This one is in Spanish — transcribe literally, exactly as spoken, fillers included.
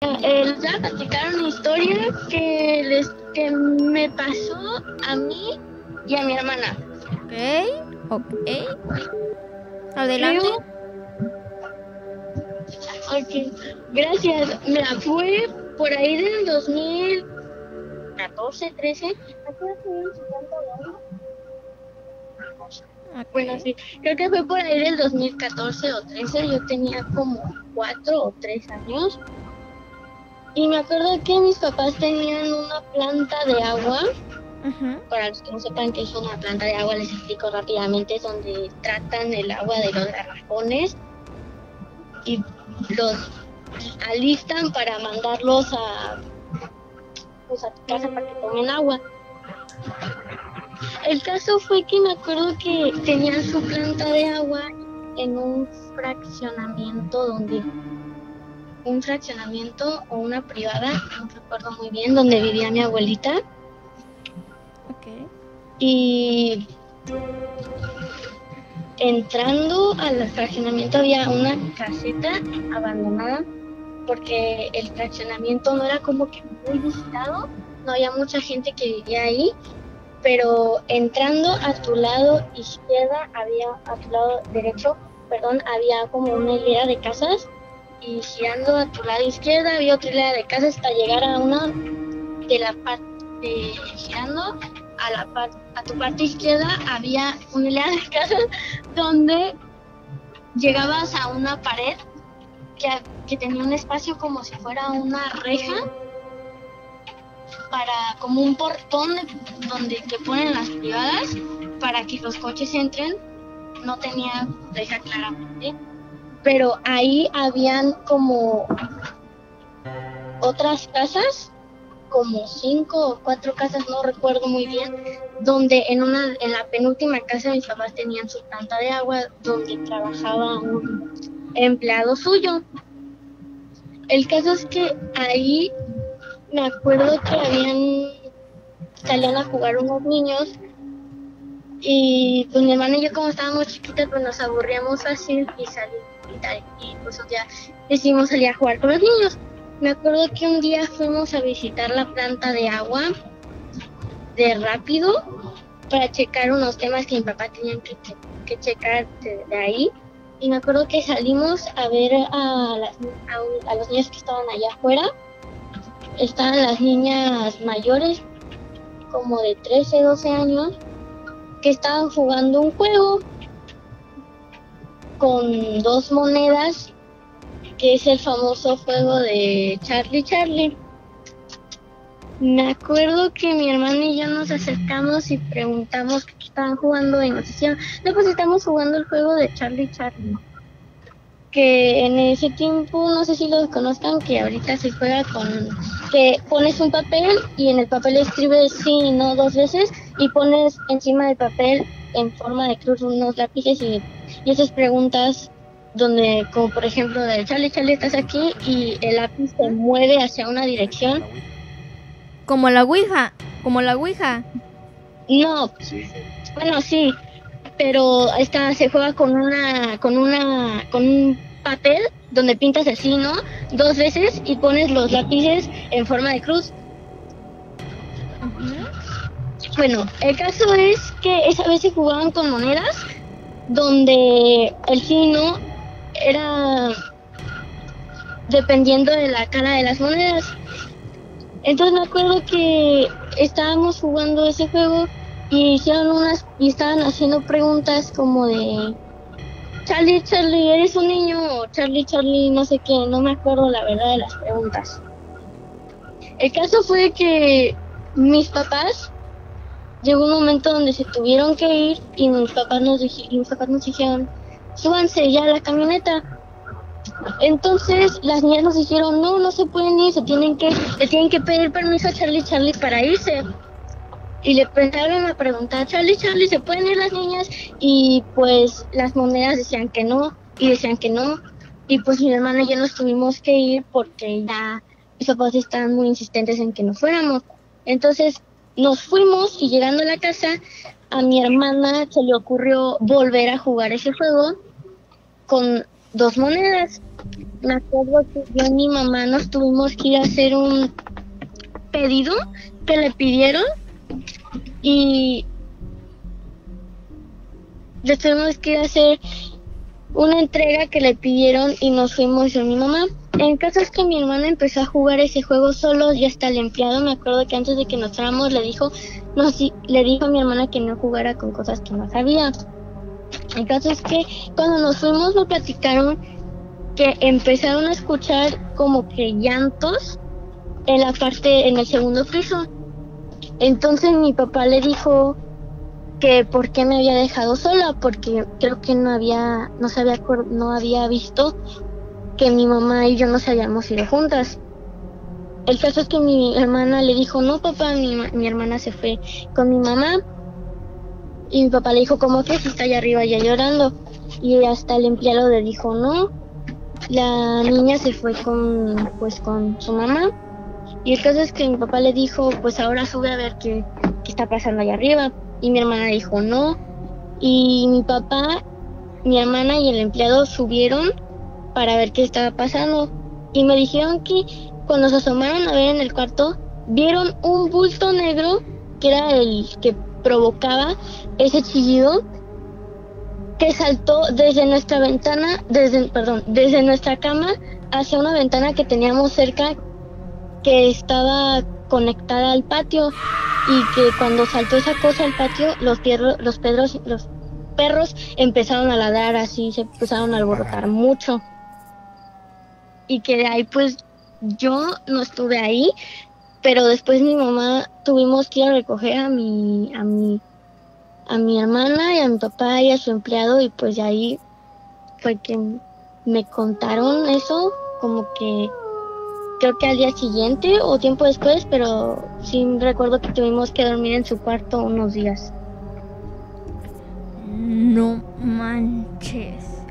Eh, les voy a platicar una historia que, les, que me pasó a mí y a mi hermana. Ok, ok. Adelante. Creo... Ok, gracias. Mira, fue por ahí del dos mil catorce, trece. Okay. Bueno, sí, creo que fue por ahí del dos mil catorce o trece. Yo tenía como cuatro o tres años. Y me acuerdo que mis papás tenían una planta de agua. Uh-huh. Para los que no sepan qué es una planta de agua, les explico rápidamente. Es donde tratan el agua de los garrafones y los alistan para mandarlos a, pues, a tu casa para que tomen agua. El caso fue que me acuerdo que tenían su planta de agua en un fraccionamiento donde un fraccionamiento o una privada, no recuerdo muy bien, donde vivía mi abuelita. Okay. Y entrando al fraccionamiento había una caseta abandonada porque el fraccionamiento no era como que muy visitado, no había mucha gente que vivía ahí, pero entrando a tu lado izquierda había, a tu lado derecho, perdón, había como una hilera de casas, y girando a tu lado izquierda había otra hilera de casas hasta llegar a una de la parte, girando a la parte, a tu parte izquierda había una hilera de casas donde llegabas a una pared que, que tenía un espacio como si fuera una reja, para como un portón donde te ponen las privadas para que los coches entren. No tenía reja claramente, pero ahí habían como otras casas, como cinco o cuatro casas, no recuerdo muy bien, donde en una en la penúltima casa mis papás tenían su planta de agua donde trabajaba un empleado suyo. El caso es que ahí me acuerdo que habían salían a jugar unos niños y pues mi hermana y yo, como estábamos chiquitas, pues nos aburríamos fácil y salimos y tal, y pues un día decidimos salir a jugar con los niños. Me acuerdo que un día fuimos a visitar la planta de agua de Rápido para checar unos temas que mi papá tenía que, que, que checar de, de ahí, y me acuerdo que salimos a ver a, las, a, a los niños que estaban allá afuera. Estaban las niñas mayores, como de trece, doce años, que estaban jugando un juego con dos monedas, que es el famoso juego de Charlie Charlie. Me acuerdo que mi hermana y yo nos acercamos y preguntamos qué estaban jugando y nos decían, no, pues estamos jugando el juego de Charlie Charlie. Que en ese tiempo, no sé si lo conozcan, que ahorita se juega con que pones un papel y en el papel escribes sí y no dos veces y pones encima del papel en forma de cruz unos lápices y, y esas preguntas donde, como por ejemplo de Charlie Charlie estás aquí, y el lápiz se mueve hacia una dirección. Como la Ouija, como la Ouija. No, bueno sí, pero esta se juega con una, con una, con un papel donde pintas así, ¿no? Dos veces y pones los lápices en forma de cruz. Uh-huh. Bueno, el caso es que esa vez se jugaban con monedas, donde el sí y no era dependiendo de la cara de las monedas. Entonces me acuerdo que estábamos jugando ese juego y hicieron unas y estaban haciendo preguntas como de Charlie, Charlie, ¿eres un niño? O Charlie, Charlie, no sé qué, no me acuerdo la verdad de las preguntas. El caso fue que mis papás, llegó un momento donde se tuvieron que ir y mis papás nos, dij- y mis papás nos dijeron, súbanse ya a la camioneta. Entonces las niñas nos dijeron, no, no se pueden ir, se tienen que, le tienen que pedir permiso a Charlie, Charlie para irse. Y le empezaron a preguntar, Charlie, Charlie, ¿se pueden ir las niñas? Y pues las monedas decían que no, y decían que no. Y pues mi hermana y yo nos tuvimos que ir porque ya mis papás estaban muy insistentes en que nos fuéramos. Entonces nos fuimos y llegando a la casa, a mi hermana se le ocurrió volver a jugar ese juego con dos monedas. Me acuerdo que yo y mi mamá nos tuvimos que ir a hacer un pedido que le pidieron y le tuvimos que ir a hacer una entrega que le pidieron y nos fuimos yo y mi mamá. En caso es que mi hermana empezó a jugar ese juego solo y hasta el empleado, me acuerdo que antes de que nos fuéramos le dijo, no, sí, le dijo a mi hermana que no jugara con cosas que no sabía. El caso es que cuando nos fuimos me platicaron que empezaron a escuchar como que llantos en la parte, en el segundo piso. Entonces mi papá le dijo que por qué me había dejado sola, porque creo que no había, no se había, no había visto que mi mamá y yo nos habíamos ido juntas. El caso es que mi hermana le dijo, no papá, mi, mi hermana se fue con mi mamá. Y mi papá le dijo, ¿cómo que si está allá arriba ya llorando? Y hasta el empleado le dijo, no, la niña se fue con, pues, con su mamá. Y el caso es que mi papá le dijo, pues ahora sube a ver qué, qué está pasando allá arriba. Y mi hermana dijo, no. Y mi papá, mi hermana y el empleado subieron para ver qué estaba pasando. Y me dijeron que cuando se asomaron a ver en el cuarto, vieron un bulto negro que era el que provocaba ese chillido, que saltó desde nuestra ventana, desde, perdón, desde nuestra cama hacia una ventana que teníamos cerca que estaba conectada al patio, y que cuando saltó esa cosa al patio, los perros, los perros, los perros empezaron a ladrar así, se empezaron a alborotar mucho. Y que de ahí pues yo no estuve ahí, pero después mi mamá tuvimos que ir a recoger a mi, a mi, a mi hermana y a mi papá y a su empleado, y pues de ahí fue que me contaron eso, como que creo que al día siguiente o tiempo después, pero sí recuerdo que tuvimos que dormir en su cuarto unos días. No manches.